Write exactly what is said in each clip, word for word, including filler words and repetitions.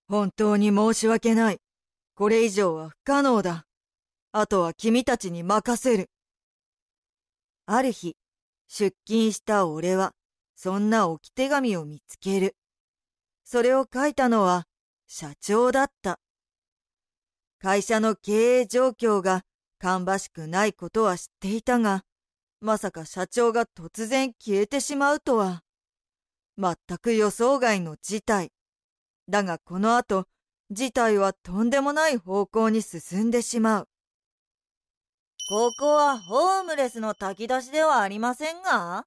本当に申し訳ない。これ以上は不可能だ。あとは君たちに任せる。ある日、出勤した俺は、そんな置き手紙を見つける。それを書いたのは、社長だった。会社の経営状況が芳しくないことは知っていたが、まさか社長が突然消えてしまうとは。全く予想外の事態。だがこの後、事態はとんでもない方向に進んでしまう。 ここはホームレスの炊き出しではありませんが？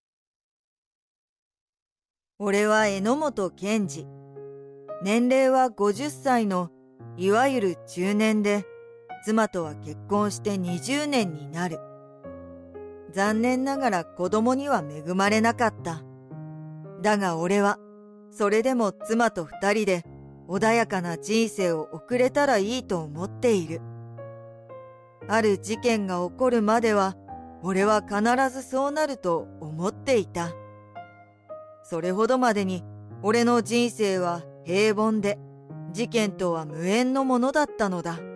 俺は榎本健二。年齢はごじゅっさいのいわゆる中年で、妻とは結婚してにじゅうねんになる。残念ながら子供には恵まれなかった。だが俺は、それでも妻と二人で穏やかな人生を送れたらいいと思っている。ある事件が起こるまでは、俺は必ずそうなると思っていた。それほどまでに俺の人生は平凡で、事件とは無縁のものだったのだ。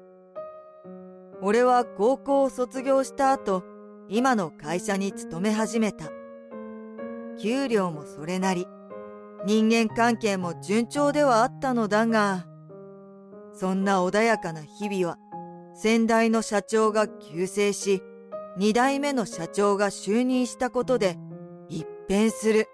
俺は高校を卒業した後、今の会社に勤め始めた。給料もそれなり、人間関係も順調ではあったのだが、そんな穏やかな日々は、先代の社長が急逝し、二代目の社長が就任したことで一変する。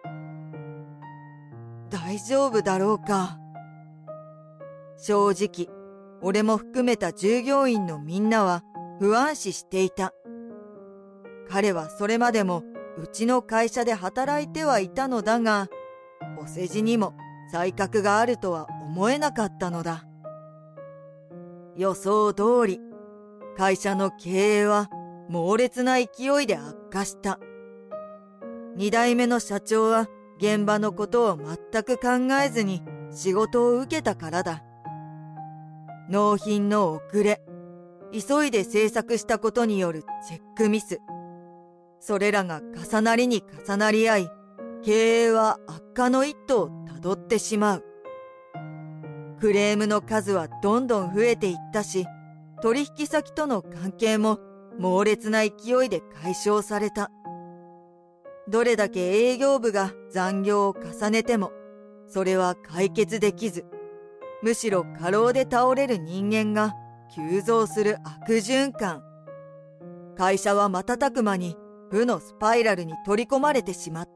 大丈夫だろうか。正直、俺も含めた従業員のみんなは不安視していた。彼はそれまでもうちの会社で働いてはいたのだが、お世辞にも才覚があるとは思えなかったのだ。予想通り、会社の経営は猛烈な勢いで悪化した。二代目の社長は現場のことを全く考えずに仕事を受けたからだ。納品の遅れ、急いで制作したことによるチェックミス、それらが重なりに重なり合い、経営は悪化の一途をたどってしまう。クレームの数はどんどん増えていったし、取引先との関係も猛烈な勢いで解消された。どれだけ営業部が残業を重ねても、それは解決できず、むしろ過労で倒れる人間が急増する悪循環。会社は瞬く間に負のスパイラルに取り込まれてしまった。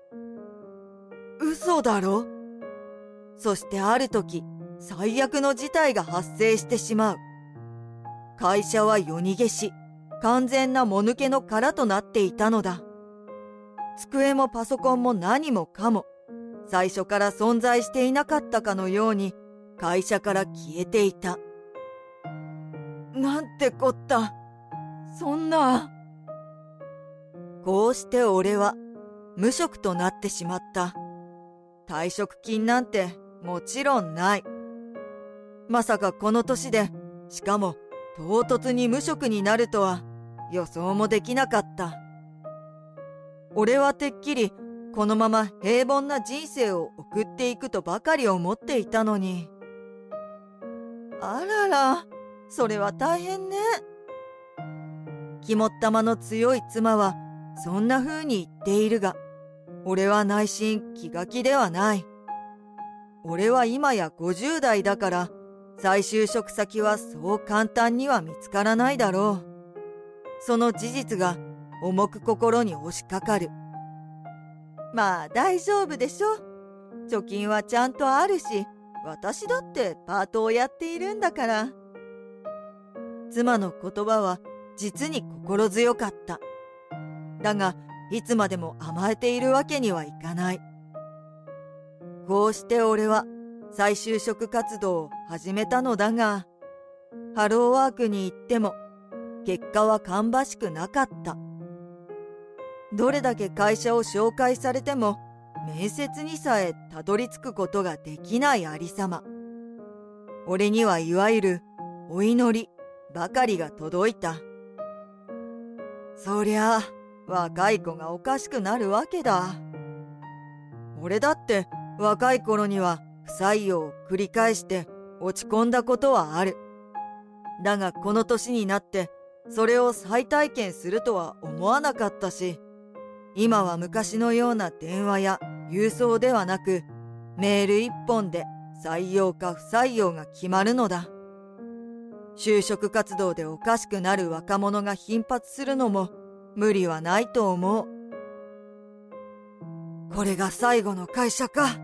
嘘だろ？そしてある時、最悪の事態が発生してしまう。会社は夜逃げし、完全なもぬけの殻となっていたのだ。机もパソコンも何もかも、最初から存在していなかったかのように、会社から消えていた。なんてこった。そんな。こうして俺は無職となってしまった。退職金なんてもちろんない。まさかこの年で、しかも唐突に無職になるとは予想もできなかった。俺はてっきりこのまま平凡な人生を送っていくとばかり思っていたのに。あらら、それは大変ね。肝っ玉の強い妻はそんな風に言っているが、俺は内心気が気ではない。俺は今やごじゅう代だから、再就職先はそう簡単には見つからないだろう。その事実が重く心に押しかかる。まあ大丈夫でしょ。貯金はちゃんとあるし、私だってパートをやっているんだから。妻の言葉は実に心強かった。だが、いつまでも甘えているわけにはいかない。こうして俺は再就職活動を始めたのだが、ハローワークに行っても結果は芳しくなかった。どれだけ会社を紹介されても面接にさえたどり着くことができないありさま。俺にはいわゆるお祈りばかりが届いた。そりゃあ若い子がおかしくなるわけだ。俺だって若い頃には不採用を繰り返して落ち込んだことはある。だがこの年になってそれを再体験するとは思わなかったし、今は昔のような電話や郵送ではなく、メール一本で採用か不採用が決まるのだ。就職活動でおかしくなる若者が頻発するのも無理はないと思う。これが最後の会社か。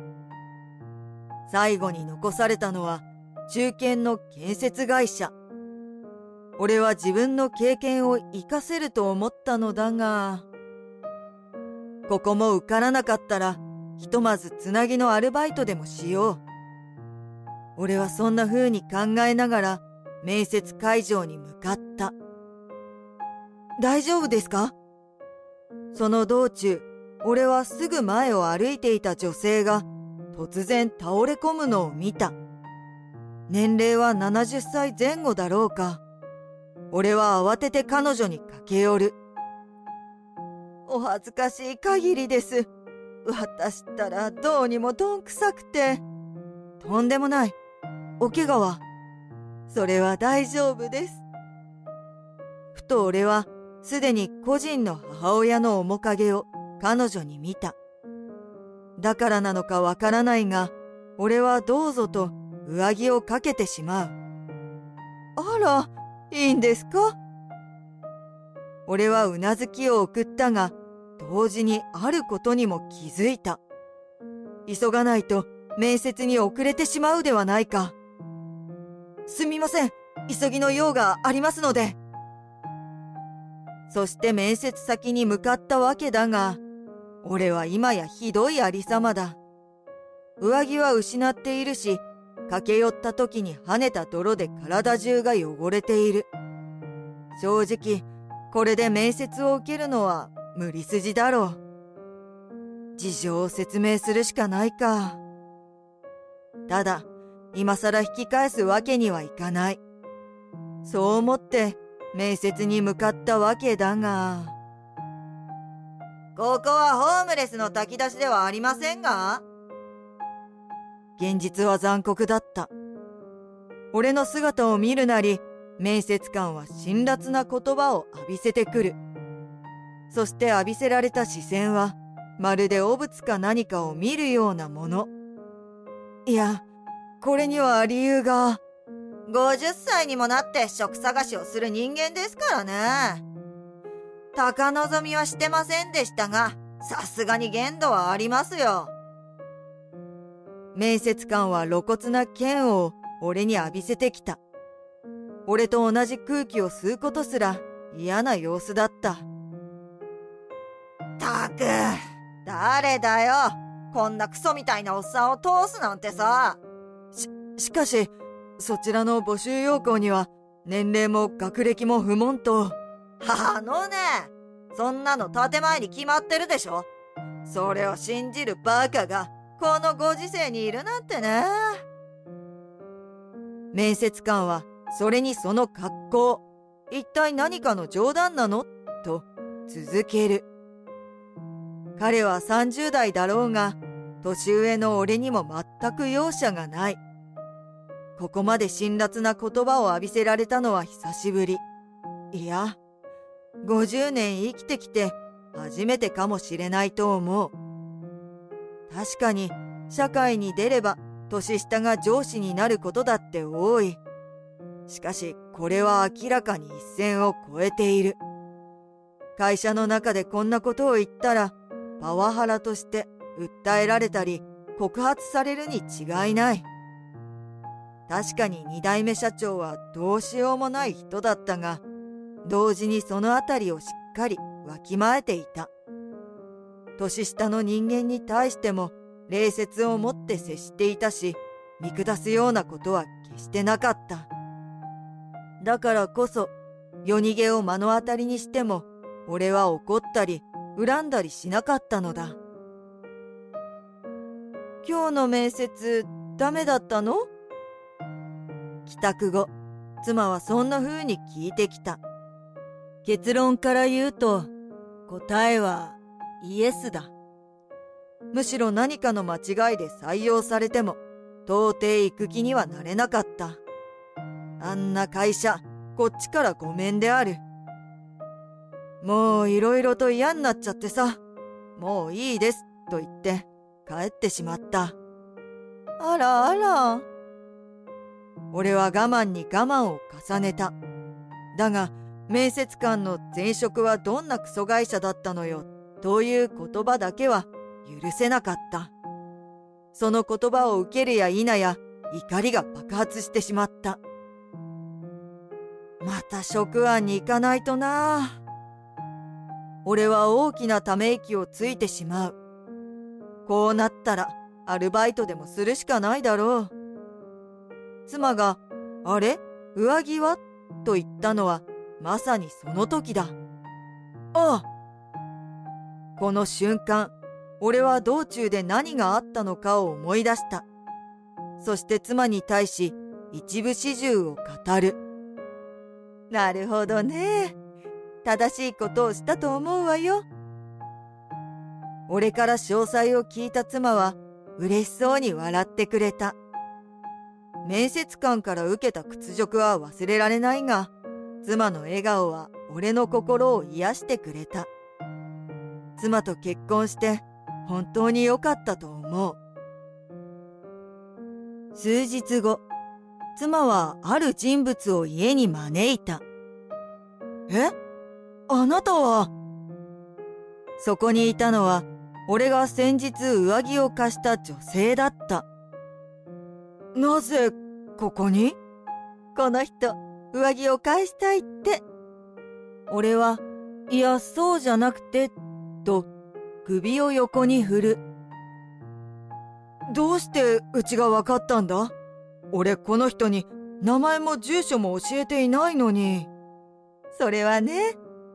最後に残されたのは中堅の建設会社。俺は自分の経験を活かせると思ったのだが、ここも受からなかったら、ひとまずつなぎのアルバイトでもしよう。俺はそんな風に考えながら面接会場に向かった。大丈夫ですか？その道中、俺はすぐ前を歩いていた女性が突然倒れ込むのを見た。年齢はななじゅっさいぜん後だろうか。俺は慌てて彼女に駆け寄る。お恥ずかしい限りです。私ったらどうにもどんくさくて。とんでもない。お怪我は？それは大丈夫です。ふと俺はすでに個人の母親の面影を彼女に見た。だからなのかわからないが、俺はどうぞと上着をかけてしまう。あら、いいんですか？俺はうなずきを送ったが、同時にあることにも気づいた。急がないと面接に遅れてしまうではないか。すみません、急ぎの用がありますので。そして面接先に向かったわけだが、俺は今やひどいありさまだ。上着は失っているし、駆け寄った時に跳ねた泥で体中が汚れている。正直、これで面接を受けるのは無理筋だろう。事情を説明するしかないか。ただ、今さら引き返すわけにはいかない。そう思って面接に向かったわけだが。 ここはホームレスの炊き出しではありませんが？ 現実は残酷だった。俺の姿を見るなり、面接官は辛辣な言葉を浴びせてくる。そして浴びせられた視線は、まるで汚物か何かを見るようなもの。いや、これには理由が。 ごじゅっさいにもなって職探しをする人間ですからね。高望みはしてませんでしたが、さすがに限度はありますよ。 面接官は露骨な剣を俺に浴びせてきた。俺と同じ空気を吸うことすら嫌な様子だった。 たく、誰だよ。こんなクソみたいなおっさんを通すなんてさ。 し、しかし、そちらの募集要項には年齢も学歴も不問と。 あのね、そんなの建前に決まってるでしょ。それを信じるバカがこのご時世にいるなんてね。 面接官はそれにその格好、一体何かの冗談なのと続ける。彼はさんじゅう代だろうが、年上の俺にも全く容赦がない。ここまで辛辣な言葉を浴びせられたのは久しぶり。いや、ごじゅうねん生きてきて初めてかもしれないと思う。確かに社会に出れば年下が上司になることだって多い。しかしこれは明らかに一線を越えている。会社の中でこんなことを言ったらパワハラとして訴えられたり告発されるに違いない。確かに二代目社長はどうしようもない人だったが、同時にそのあたりをしっかりわきまえていた。年下の人間に対しても礼節を持って接していたし、見下すようなことは決してなかった。だからこそ夜逃げを目の当たりにしても俺は怒ったり恨んだりしなかったのだ。今日の面接ダメだったの？帰宅後、妻はそんな風に聞いてきた。結論から言うと、答えはイエスだ。 むしろ何かの間違いで採用されても到底行く気にはなれなかった。あんな会社、こっちからごめんである。もういろいろと嫌になっちゃってさ、もういいですと言って帰ってしまった。 あらあら。 俺は我慢に我慢を重ねた。だが面接官の前職はどんなクソ会社だったのよという言葉だけは許せなかった。その言葉を受けるや否や怒りが爆発してしまった。また職案に行かないとな。俺は大きなため息をついてしまう。こうなったらアルバイトでもするしかないだろう。妻が、あれ上着はと言ったのはまさにその時だ。ああ。この瞬間、俺は道中で何があったのかを思い出した。そして妻に対し一部始終を語る。なるほどね。正しいことをしたと思うわよ。俺から詳細を聞いた妻は嬉しそうに笑ってくれた。面接官から受けた屈辱は忘れられないが、妻の笑顔は俺の心を癒してくれた。妻と結婚して本当に良かったと思う。数日後、妻はある人物を家に招いた。え？あなたは？そこにいたのは、俺が先日上着を貸した女性だった。なぜここに？この人、上着を返したいって。俺は、いや、そうじゃなくて、と、首を横に振る。どうしてうちがわかったんだ？俺この人に名前も住所も教えていないのに。それはね。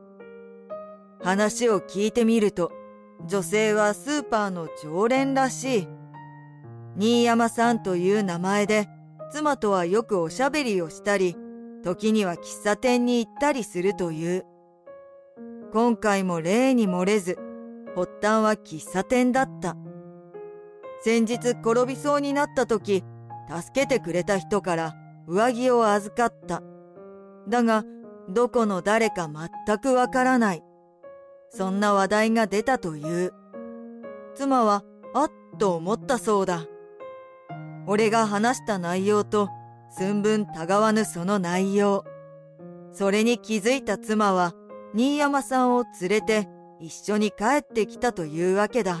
話を聞いてみると、女性はスーパーの常連らしい。新山さんという名前で、妻とはよくおしゃべりをしたり、時には喫茶店に行ったりするという。今回も例に漏れず、発端は喫茶店だった。先日転びそうになった時、助けてくれた人から上着を預かった。だが、どこの誰か全くわからない。そんな話題が出たという。妻は、あっと思ったそうだ。俺が話した内容と、寸分たがわぬその内容。それに気づいた妻は、新山さんを連れて一緒に帰ってきたというわけだ。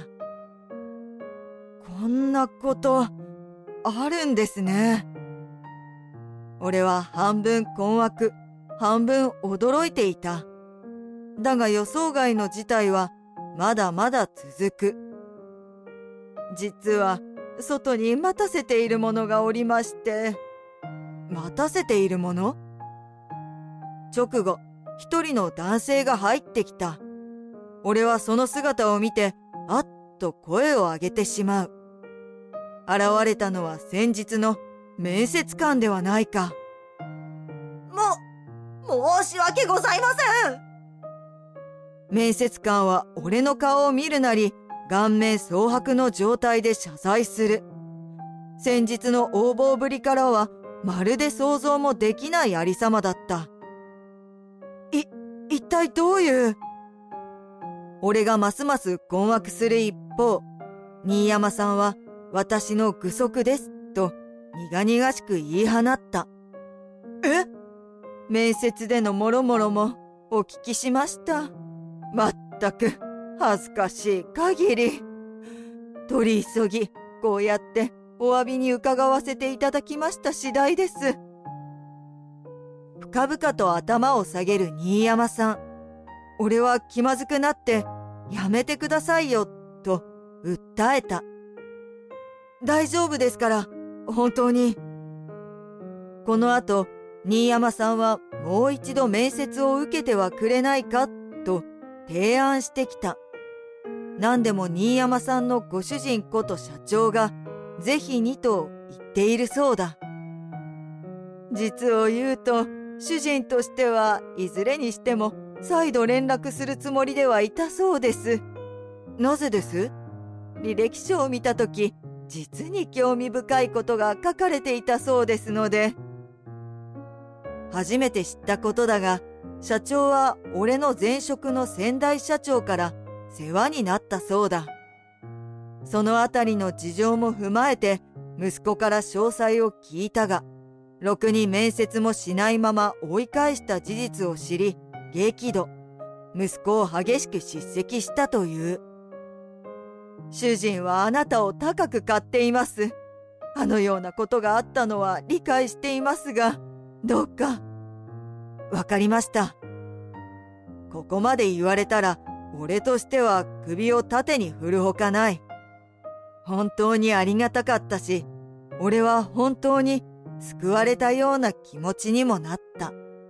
こんなこと、あるんですね。俺は半分困惑、半分驚いていた。だが予想外の事態はまだまだ続く。実は外に待たせているものがおりまして。待たせているもの？直後、一人の男性が入ってきた。俺はその姿を見て、あっと声を上げてしまう。現れたのは先日の面接官ではないか。 も、申し訳ございません。 面接官は俺の顔を見るなり、顔面蒼白の状態で謝罪する。先日の横暴ぶりからは、まるで想像もできないありさまだった。い、一体どういう？俺がますます困惑する一方、新山さんは私の愚息ですと苦々しく言い放った。え？面接でのもろもろもお聞きしました。まったく恥ずかしい限り。取り急ぎこうやってお詫びに伺わせていただきました次第です。深々と頭を下げる新山さん。俺は気まずくなってやめてくださいよと訴えた。大丈夫ですから本当に。この後新山さんはもう一度面接を受けてはくれないかと提案してきた。何でも新山さんのご主人こと社長がぜひにと言っているそうだ。実を言うと主人としてはいずれにしても再度連絡するつもりではいたそうです。なぜです？ 履歴書を見たとき、実に興味深いことが書かれていたそうですので。初めて知ったことだが、社長は俺の前職の先代社長から世話になったそうだ。そのあたりの事情も踏まえて息子から詳細を聞いたが、ろくに面接もしないまま追い返した事実を知り、激怒。息子を激しく叱責したという。主人はあなたを高く買っています。あのようなことがあったのは理解していますが、どうか。わかりました。ここまで言われたら、俺としては首を縦に振るほかない。本当にありがたかったし、俺は本当に救われたような気持ちにもなった。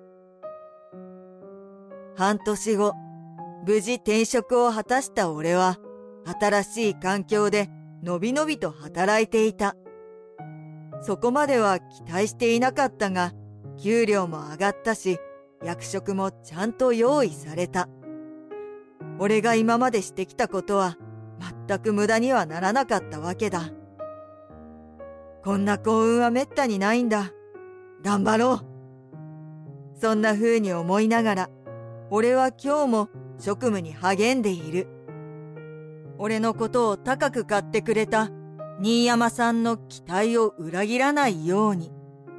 半年後、無事転職を果たした俺は、新しい環境でのびのびと働いていた。そこまでは期待していなかったが、給料も上がったし、役職もちゃんと用意された。俺が今までしてきたことは、全く無駄にはならなかったわけだ。こんな幸運はめったにないんだ。頑張ろう。そんな風に思いながら、俺は今日も職務に励んでいる。俺のことを高く買ってくれた新山さんの期待を裏切らないように。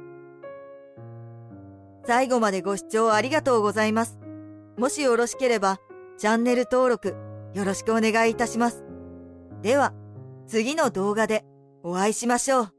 最後までご視聴ありがとうございます。もしよろしければチャンネル登録よろしくお願いいたします。では次の動画でお会いしましょう。